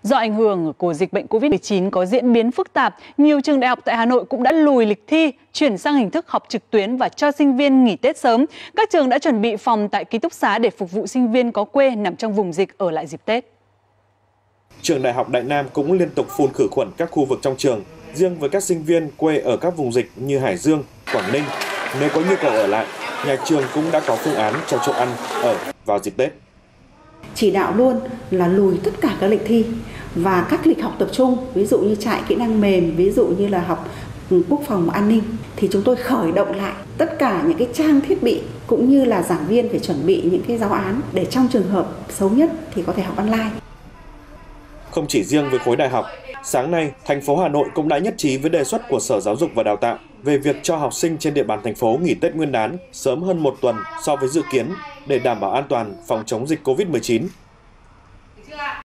Do ảnh hưởng của dịch bệnh Covid-19 có diễn biến phức tạp, nhiều trường đại học tại Hà Nội cũng đã lùi lịch thi, chuyển sang hình thức học trực tuyến và cho sinh viên nghỉ Tết sớm. Các trường đã chuẩn bị phòng tại ký túc xá để phục vụ sinh viên có quê nằm trong vùng dịch ở lại dịp Tết. Trường Đại học Đại Nam cũng liên tục phun khử khuẩn các khu vực trong trường. Riêng với các sinh viên quê ở các vùng dịch như Hải Dương, Quảng Ninh, nếu có nhu cầu ở lại, nhà trường cũng đã có phương án cho chỗ ăn, ở vào dịp Tết. Chỉ đạo luôn là lùi tất cả các lịch thi và các lịch học tập trung, ví dụ như trại kỹ năng mềm, ví dụ như là học quốc phòng an ninh, thì chúng tôi khởi động lại tất cả những cái trang thiết bị cũng như là giảng viên phải chuẩn bị những cái giáo án để trong trường hợp xấu nhất thì có thể học online. Không chỉ riêng với khối đại học, sáng nay, thành phố Hà Nội cũng đã nhất trí với đề xuất của Sở Giáo dục và Đào tạo về việc cho học sinh trên địa bàn thành phố nghỉ Tết Nguyên đán sớm hơn 1 tuần so với dự kiến để đảm bảo an toàn phòng chống dịch Covid-19.